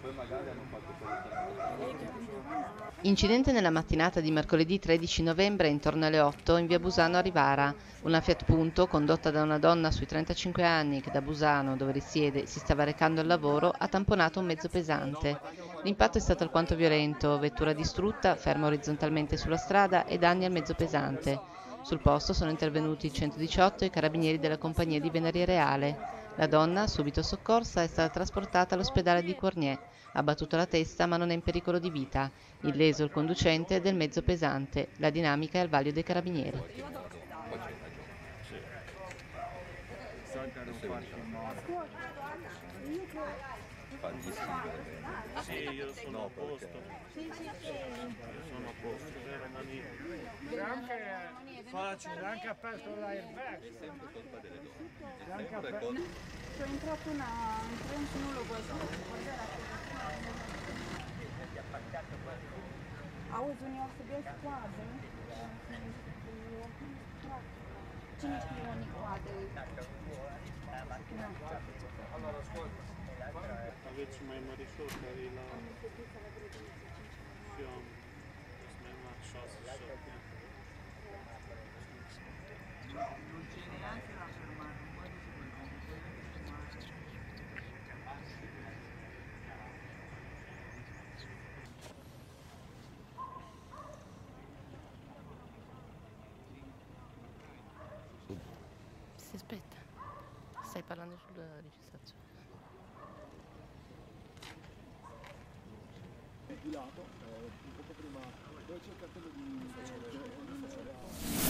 Incidente nella mattinata di mercoledì 13 novembre intorno alle 8 in via Busano a Rivara. Una Fiat Punto, condotta da una donna sui 35 anni che da Busano, dove risiede, si stava recando al lavoro, ha tamponato un mezzo pesante. L'impatto è stato alquanto violento, vettura distrutta, ferma orizzontalmente sulla strada e danni al mezzo pesante. Sul posto sono intervenuti il 118 e i carabinieri della compagnia di Venaria Reale. La donna, subito soccorsa, è stata trasportata all'ospedale di Cournier. Ha battuto la testa ma non è in pericolo di vita. Illeso il conducente del mezzo pesante. La dinamica è al vaglio dei carabinieri. Sì, io sono a posto. Io sono a posto, vero Manino? Facile, anche aperto l'airbag. C'è entrato un trentuno questo. Auzi, unii o să vezi coadă. Cine știe unii coadă? Aveți mai mărișor care e la fiam. Mai mari 6-7. Si aspetta, stai parlando sulla registrazione. Di lato, un poco prima, dove c'è il cartello di